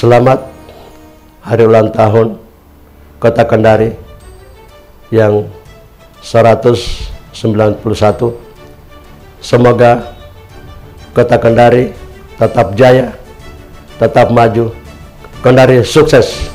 Selamat hari ulang tahun Kota Kendari yang 191. Semoga Kota Kendari tetap jaya, tetap maju. Kendari sukses.